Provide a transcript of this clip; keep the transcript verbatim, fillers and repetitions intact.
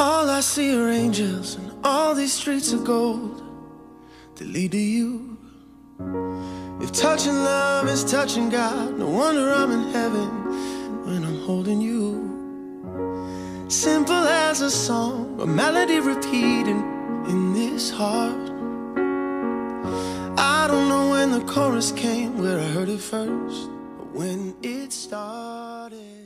All I see are angels, and all these streets of gold that lead to you. If touching love is touching God, no wonder I'm in heaven when I'm holding you. Simple as a song, a melody repeating in this heart. I don't know when the chorus came, where I heard it first, or when it started.